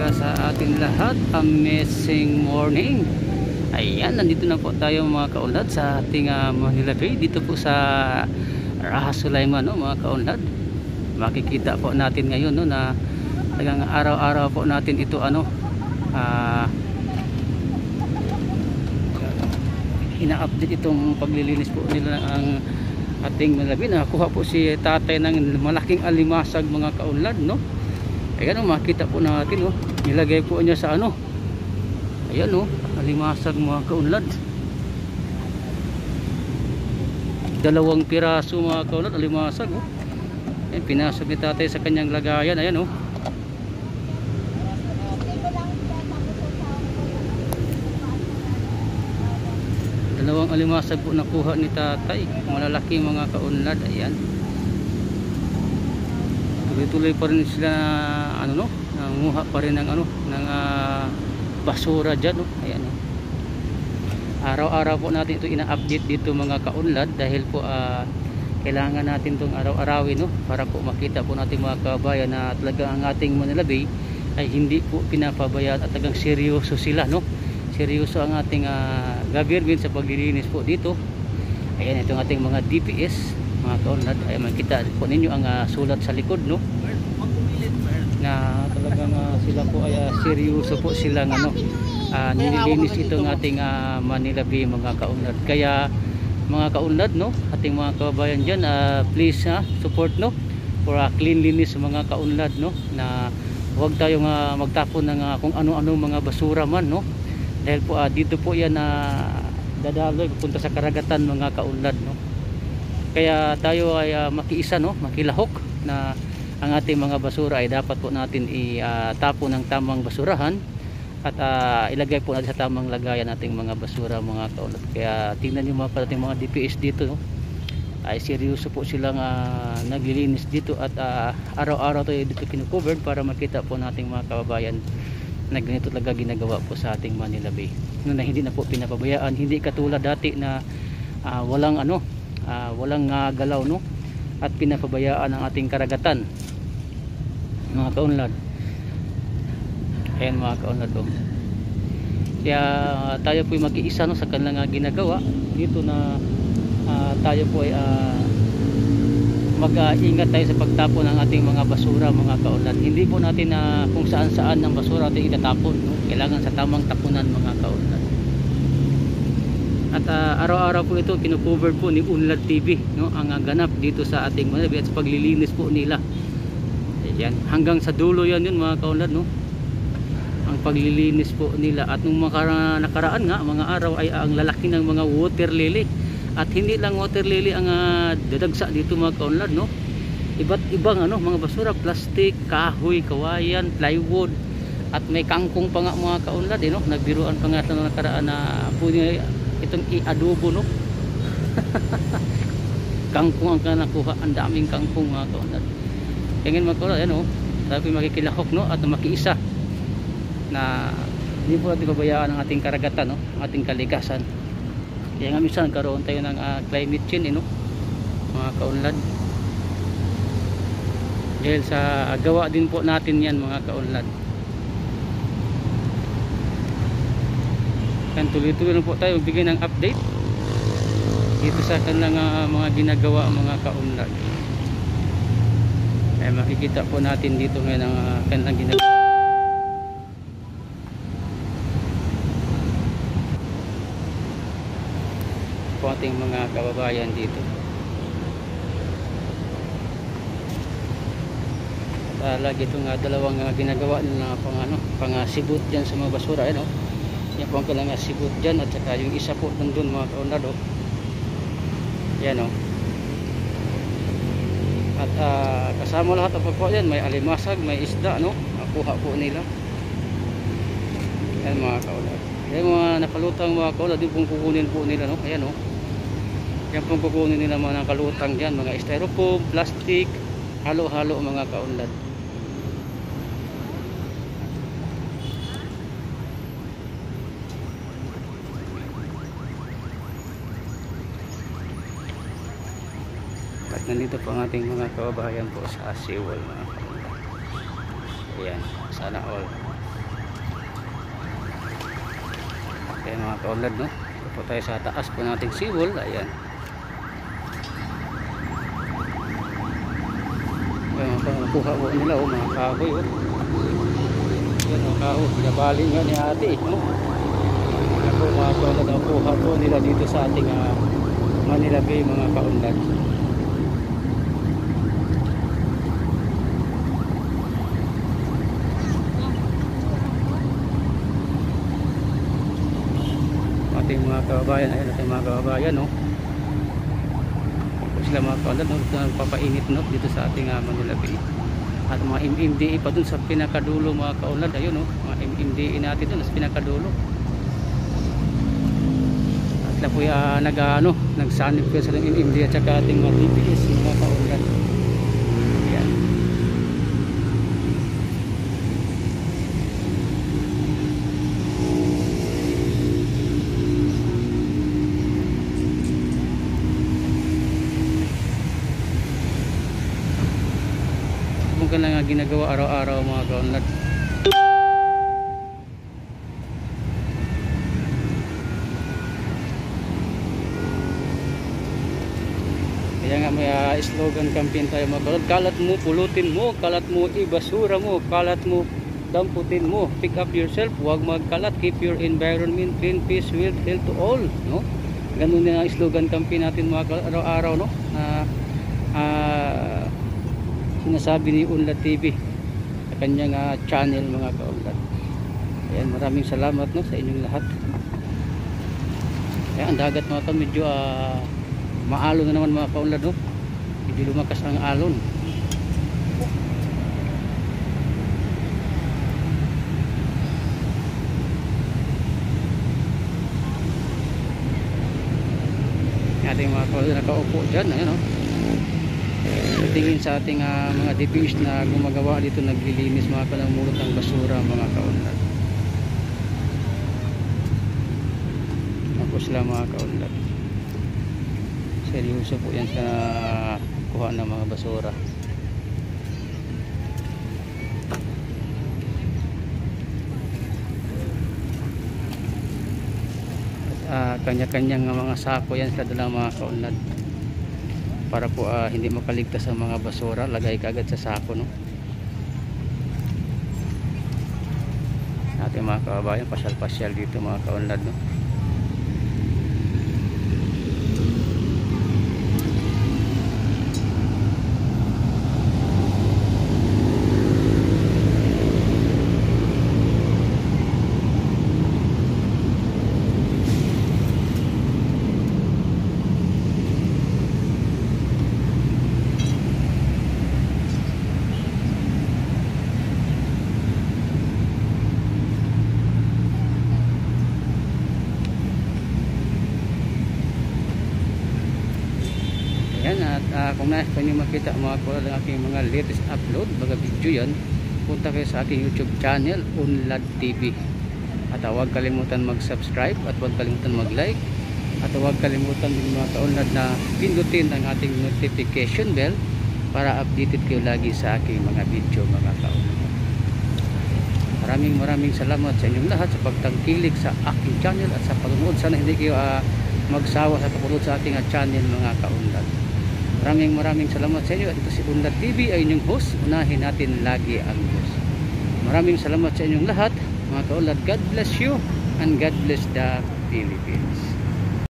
sa ating lahat. Amazing morning. Ayan, nandito na po tayo mga kaunlad sa ating Manila Bay. Dito po sa Raha Sulaiman, no, mga kaunlad. Makikita po natin ngayon, no, na talagang araw-araw po natin ito ina-update itong paglilinis po nila ang ating Manila Bay. Nakakuha po si tatay ng malaking alimasag mga kaunlad, no. Ayan, makita po natin, oh. Nilagay po niya sa ano. Ayan, oh, alimasag mga kaunlad. 2 piraso mga kaunlad alimasag, oh. Ayan, pinasok ni tatay sa kanyang lagayan. Ayan, oh. Dalawang alimasag po nakuha ni tatay, malalaki mga kaunlad. Ayan, tuloy-tuloy pa rin sila ano, no, nanguha pa rin ng ano, ng basura dyan, no. Ayan, no. Araw-araw po natin ito ina-update dito mga kaunlad dahil po kailangan natin itong araw-arawin, no, para po makita po natin mga kabayan na talaga ang ating Manila Bay ay hindi po pinapabayaan at talagang seryoso sila, no. Seryoso ang ating government sa paglilinis po dito. Ayan, itong ating mga DPS mga kaunlad. Ay makita po ninyo ang sulat sa likod, no, na talagang sila po ay seryoso po silang ano, nililinis itong ating Manila Bay mga kaunlad. Kaya mga kaunlad, no, ating mga kababayan dyan, please support, no, for cleanliness mga kaunlad, no, na huwag tayong magtapon ng kung ano-ano mga basura man, no, dahil po dito po yan dadaloy pupunta sa karagatan mga kaunlad, no. Kaya tayo ay makiisa, no, makilahok na ang ating mga basura ay dapat po natin itapon ng tamang basurahan at ilagay po natin sa tamang lagayan nating mga basura mga kaunlad. Kaya tingnan niyo mga ating mga DPS dito, no, ay seryoso po silang naglilinis dito at araw-araw tayo dito kinu-covered para makita po nating mga kababayan na ganito talaga ginagawa po sa ating Manila Bay, no, na hindi na po pinapabayaan. Hindi katulad dati na walang ano, walang galaw, no, at pinapabayaan ang ating karagatan mga kaunlad. Ayan mga kaunlad, oh. Kaya tayo po ay mag-iisa, no, sa kanilang ginagawa dito na tayo po ay mag-ingat tayo sa pagtapon ng ating mga basura mga kaunlad. Hindi po natin kung saan-saan ang basura natin itatapon, no? Kailangan sa tamang tapunan mga kaunlad. At araw-araw po ito kinu-cover po ni Unlad TV, no, ang ganap dito sa ating Manila Bay at sa paglilinis po nila. Ayan, hanggang sa dulo yan yun mga kaunlad, no, ang paglilinis po nila. At nung nakaraan nga mga araw ay ang lalaki ng mga water lily. At hindi lang water lily ang dadagsa dito mga kaunlad, no. Iba't ibang ano, mga basura, plastic, kahoy, kawayan, plywood, at may kangkong pa nga mga kaunlad, no. Nagbiruan pa nga na nakaraan na pwede itong i-adobo, no. Kangkong ang nakuha, ang daming kangkong mga kaunlad. Kaya ngayon mga kaunlad, ano, sabi makikilahok, no, at makiisa na hindi po natin pabayaan ang ating karagatan, no, ang ating kalikasan. Kaya nga minsan karoon tayo ng climate change, no, mga kaunlad, dahil sa gawa din po natin yan mga kaunlad. Kan tuloy-tuloy lang po tayo bigay ng update dito sa kanilang mga ginagawa mga kaunlad. Kaya makikita po natin dito ngayon ang kanilang ginagawa po ating mga kababayan dito. Lagi itong dalawang ginagawa nila pang sibot dyan sa mga basura, no. Yan po ang kailangan sibot dyan, at saka yung isa po nandun mga kaunlad, oh. Yan, oh. At kasama lahat ang po yan, may alimasag, may isda, no, nakuha po nila. Yan mga kaunlad. Yan mga nakalutang mga kaunlad, yung pong kukunin po nila, no. Ayan, oh. Yan pong kukunin nila mga nakalutang dyan, mga styrofoam, plastic, halo-halo mga kaunlad. At nandito po ang ating mga kababayan po sa Seawall mga kaunlad. Ayan, sana all. Ayan mga kaunlad, no? Ito po tayo sa taas po nating seawall. Ayan. Ayan, nakuha po nila mga kahoy. Ayan mga kahoy, pinabali nga ni ate, no? Ayan po mga kaunlad, nakuha po nila dito sa ating Manila Bay mga kaunlad. Ating mga kababayan, ayun ating mga kababayan, no? Sila mga kaunlad, no? Nagpapainit, no? Dito sa ating Manila Bay. At mga MMDA pa dun sa pinakadulo mga kaunlad, ayun, no? Mga MMDA natin dun sa pinakadulo. At sila po nagsanib po sa MMDA at saka ating mga DPS mga kaunlad. Ayan. Ka lang nga ginagawa araw-araw mga kaunlad. Kaya nga may slogan campaign tayo mga kaunlad. Kalat mo, pulutin mo. Kalat mo, ibasura mo. Kalat mo, damputin mo. Pick up yourself, huwag magkalat. Keep your environment clean, peace, wealth, health to all, no? Ganun din ang slogan campaign natin mga kaunlad araw-araw, no? Sinasabi ni Unlad TV sa kanyang channel mga kaunlad. Ayan, maraming salamat, no, sa inyong lahat. Ayan, ang dagat mga kaunlad medyo maalon na naman mga kaunlad, no? Medyo lumakas ang alon. Ating mga kaunlad nakaupo dyan, ayan, no? Tingin sa ating mga DPS na gumagawa dito, naglilinis mga kanamulot ng basura mga kaunlad. Tapos sila mga kaunlad, seryoso po yan sa kuha ng mga basura. At kanya-kanyang mga sako yan sila dala mga kaunlad, para po hindi makaligtas ang mga basura, lagay kagad sa sako, no? Ating mga kababayan, pasyal-pasyal dito mga kaunlad, no? At kung nais pa nyo makita mga kaunlad ang aking mga latest upload, mga video yan, punta kayo sa aking YouTube channel Unlad TV. At huwag kalimutan mag-subscribe at huwag kalimutan mag-like, at huwag kalimutan din mga kaunlad na pindutin ang ating notification bell para updated kayo lagi sa aking mga video mga kaunlad. Maraming salamat sa inyong lahat sa pagtangkilik sa aking channel at sa panonood. Sana hindi kayo magsawa sa panonood sa ating channel mga kaunlad. Maraming salamat sa inyo. At ito si Unlad TV ay inyong host. Unahin natin lagi ang Diyos. Maraming salamat sa inyong lahat mga kaunlad. God bless you and God bless the Philippines.